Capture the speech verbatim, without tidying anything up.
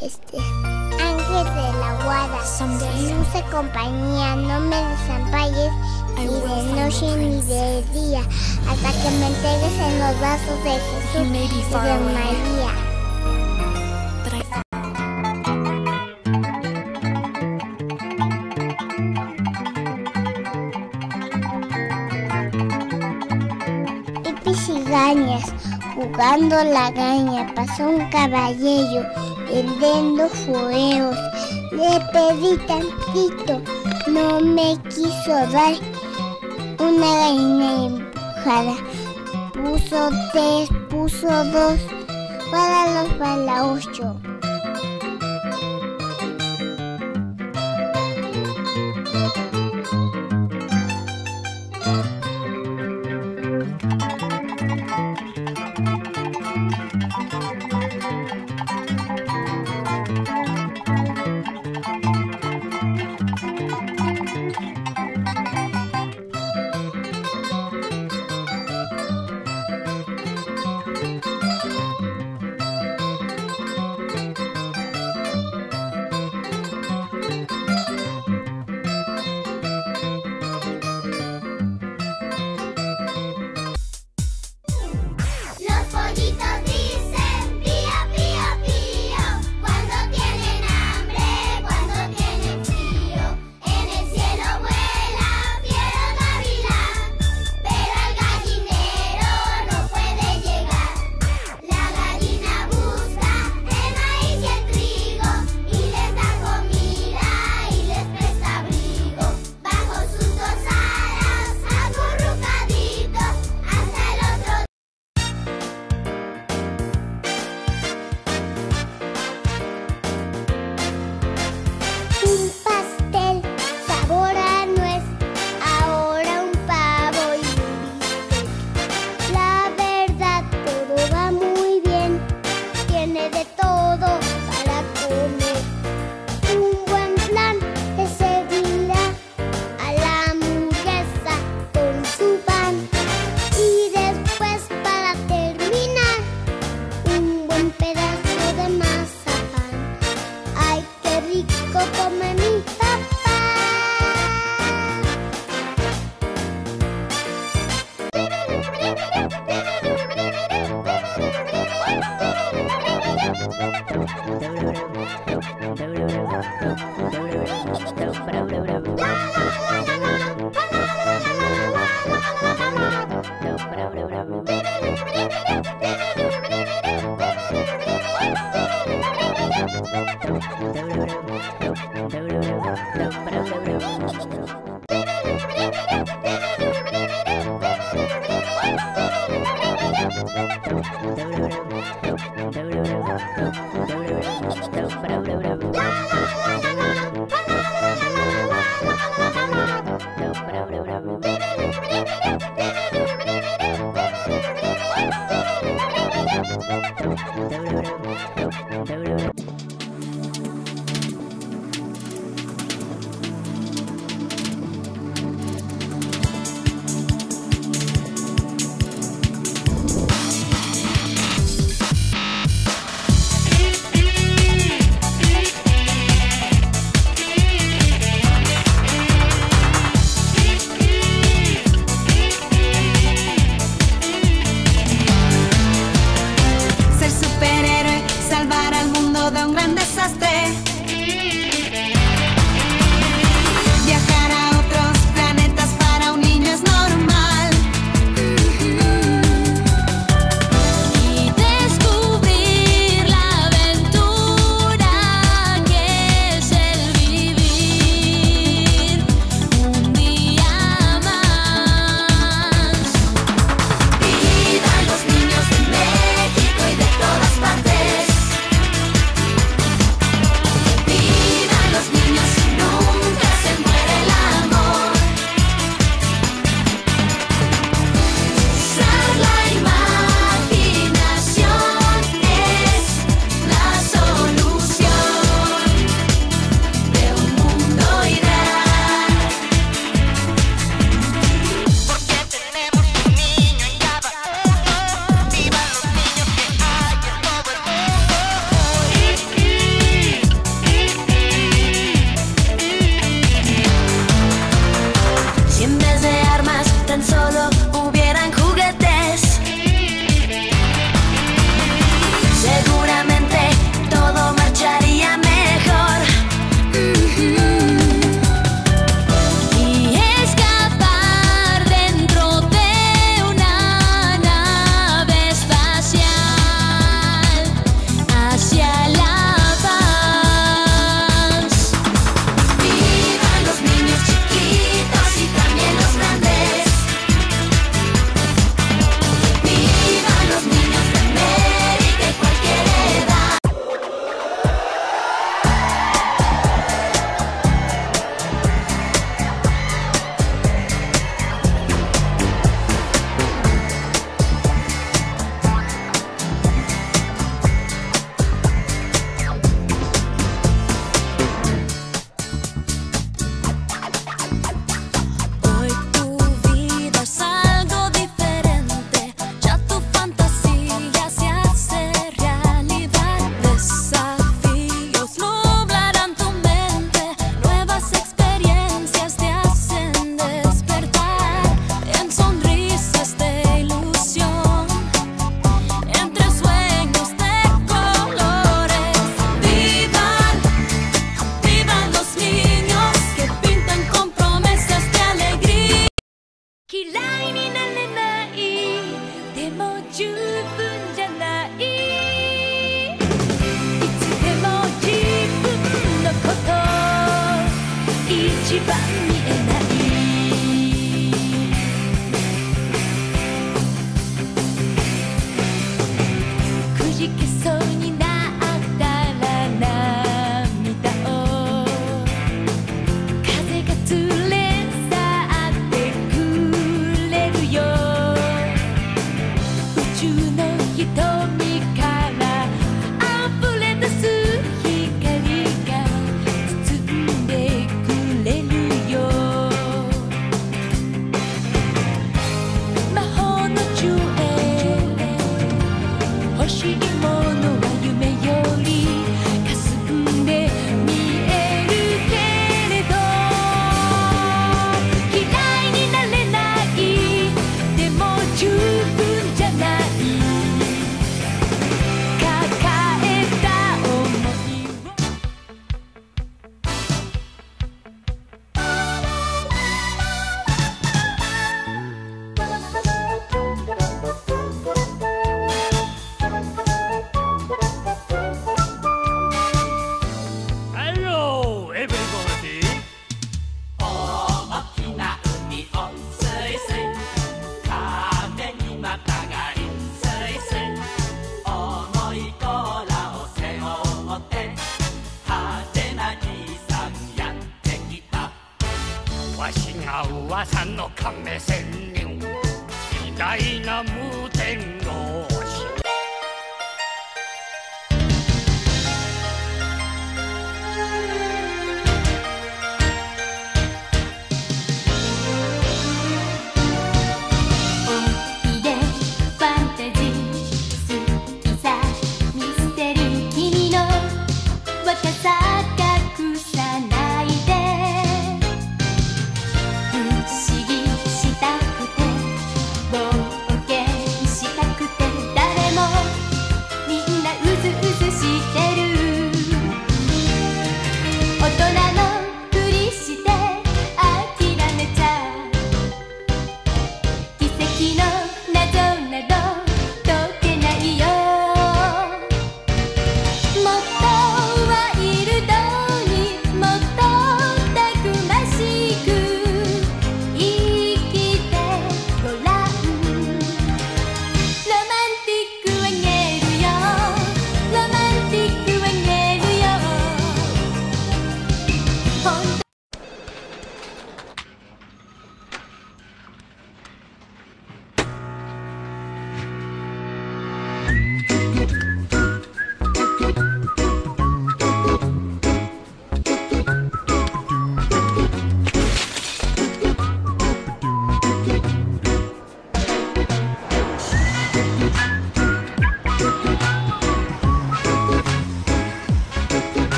Este, Ángel de la Guarda, dulce compañía, no me desampares ni de noche ni de día, hasta que me entregues en los brazos de Jesús y de María. Cigañas, jugando la gaña, pasó un caballero vendiendo fueos. Le pedí tantito, no me quiso dar una gallina empujada. Puso tres, puso dos, para los para ocho. 一番見えないくじけそうになったら涙を風が連れ去ってくれるよ宇宙の瞳から溢れ出す光が包んでくれるよ魔法の呪霊欲しいものは夢より霞んで見えるけれど嫌いになれないでも十分じゃない抱えた想いを Hello, everybody. 大きな海をスイスイ風にまたがりスイスイ重い甲羅を背負って派手なじいさんやってきたわしが噂の亀仙人偉大な無天